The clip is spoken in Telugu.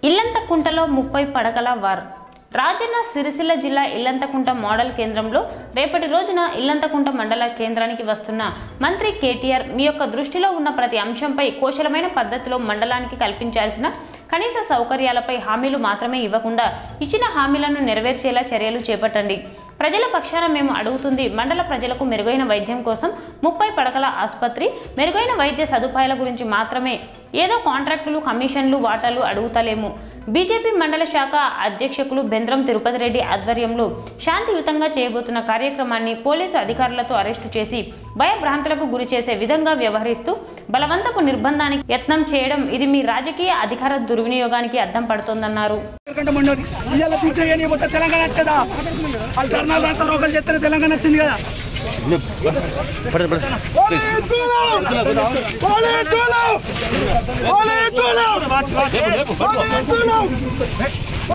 ఇల్లంతకుంటలో 30 పడకల వార్. రాజన్న సిరిసిల్ల జిల్లా ఇల్లంతకుంట మోడల్ కేంద్రంలో రేపటి రోజున ఇల్లంతకుంట మండల కేంద్రానికి వస్తున్న మంత్రి కేటీఆర్ మీ యొక్క దృష్టిలో ఉన్న ప్రతి అంశంపై కోశలమైన పద్ధతిలో మండలానికి కల్పించాల్సిన కనీస సౌకర్యాలపై హామీలు మాత్రమే ఇవ్వకుండా ఇచ్చిన హామీలను నెరవేర్చేలా చర్యలు చేపట్టండి. ప్రజల పక్షాన మేము అడుగుతుంది మండల ప్రజలకు మెరుగైన వైద్యం కోసం 30 పడకల ఆసుపత్రి, మెరుగైన వైద్య సదుపాయాల గురించి మాత్రమే. ఏదో కాంట్రాక్టులు, కమిషన్లు, వాటాలు అడుగుతలేము. బీజేపీ మండల శాఖ అధ్యక్షులు బెంద్రం తిరుపతి రెడ్డి ఆధ్వర్యంలో శాంతియుతంగా చేయబోతున్న కార్యక్రమాన్ని పోలీసు అధికారులతో అరెస్టు చేసి భయభ్రాంతులకు గురి చేసే విధంగా వ్యవహరిస్తూ బలవంతపు నిర్బంధానికి యత్నం చేయడం ఇది మీ రాజకీయ అధికార దుర్వినియోగానికి అద్దం పడుతోందన్నారు.